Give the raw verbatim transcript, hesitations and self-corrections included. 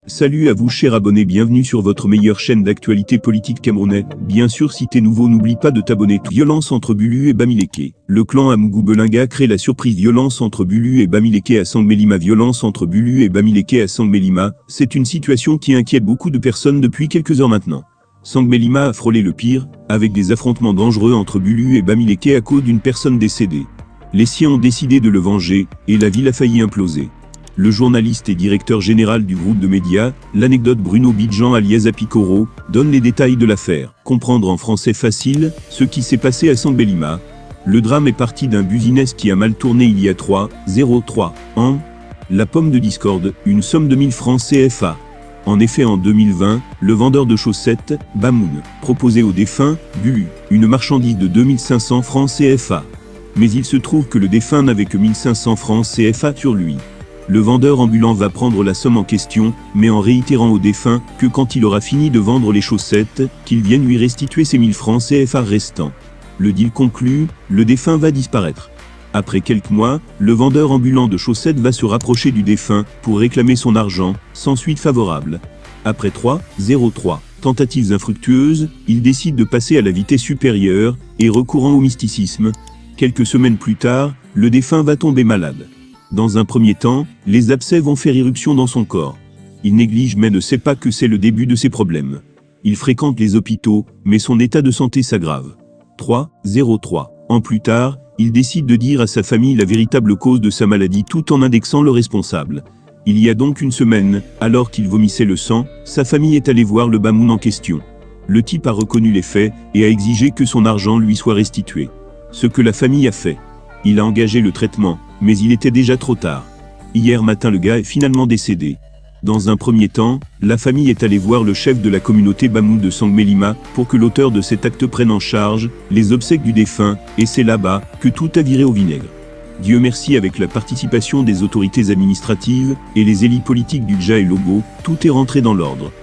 Salut à vous chers abonnés, bienvenue sur votre meilleure chaîne d'actualité politique camerounaise. Bien sûr, si t'es nouveau, n'oublie pas de t'abonner. Violence entre Bulu et Bamileke. Le clan Amougou Belinga crée la surprise. Violence entre Bulu et Bamileke à Sangmelima. Violence entre Bulu et Bamileke à Sangmelima. C'est une situation qui inquiète beaucoup de personnes depuis quelques heures maintenant. Sangmelima a frôlé le pire, avec des affrontements dangereux entre Bulu et Bamileke à cause d'une personne décédée. Les siens ont décidé de le venger, et la ville a failli imploser. Le journaliste et directeur général du groupe de médias, l'anecdote Bruno Bidjan alias Apicoro, donne les détails de l'affaire. Comprendre en français facile, ce qui s'est passé à Sangmelima. Le drame est parti d'un business qui a mal tourné il y a trois, zéro trois ans. La pomme de discorde, une somme de mille francs C F A. En effet, en deux mille vingt, le vendeur de chaussettes, Bamoun, proposait au défunt, Bulu, une marchandise de deux mille cinq cents francs C F A. Mais il se trouve que le défunt n'avait que mille cinq cents francs C F A sur lui. Le vendeur ambulant va prendre la somme en question, mais en réitérant au défunt que quand il aura fini de vendre les chaussettes, qu'il vienne lui restituer ses mille francs C F A restants. Le deal conclu, le défunt va disparaître. Après quelques mois, le vendeur ambulant de chaussettes va se rapprocher du défunt pour réclamer son argent, sans suite favorable. Après trois, zéro trois tentatives infructueuses, il décide de passer à la vitesse supérieure et recourant au mysticisme. Quelques semaines plus tard, le défunt va tomber malade. Dans un premier temps, les abcès vont faire irruption dans son corps. Il néglige mais ne sait pas que c'est le début de ses problèmes. Il fréquente les hôpitaux, mais son état de santé s'aggrave. trois, zéro trois ans plus tard, il décide de dire à sa famille la véritable cause de sa maladie tout en indexant le responsable. Il y a donc une semaine, alors qu'il vomissait le sang, sa famille est allée voir le Bamoun en question. Le type a reconnu les faits et a exigé que son argent lui soit restitué. Ce que la famille a fait. Il a engagé le traitement, mais il était déjà trop tard. Hier matin, le gars est finalement décédé. Dans un premier temps, la famille est allée voir le chef de la communauté Bamoun de Sangmelima pour que l'auteur de cet acte prenne en charge les obsèques du défunt, et c'est là-bas que tout a viré au vinaigre. Dieu merci, avec la participation des autorités administratives et les élites politiques du Dja et Logo, tout est rentré dans l'ordre.